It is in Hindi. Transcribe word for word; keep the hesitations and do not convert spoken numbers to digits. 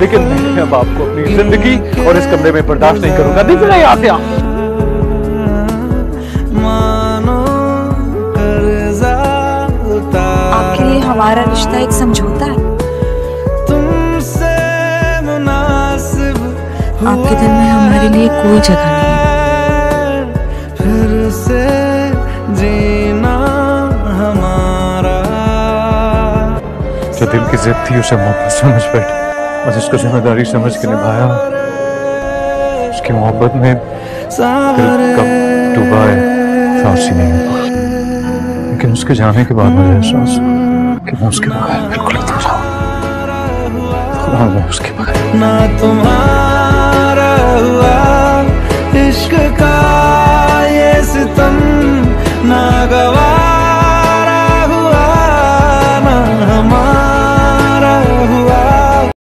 लेकिन मैं अब आपको अपनी जिंदगी और इस कमरे में बर्दाश्त नहीं करूंगा। निकले यहाँ से आप। आपके लिए हमारा रिश्ता एक समझौता है। आपके दिल में हमारे लिए कोई जगह नहीं है। फिर से जीना हमारा। जो दिल की जिद थी उसे मोहब्बत समझ बैठे और जिसको जिम्मेदारी समझ के निभाया, उसकी मोहब्बत में दिल कब डूबा है सांस ही नहीं हुआ। लेकिन उसके जाने के बाद मुझे एहसास कि मैं उसके बगैर बिल्कुल अधूरा हूं। खुदा मैं उसके बगैर ना तुम्हारा हुआ इश्क का ये सितम ना गवा।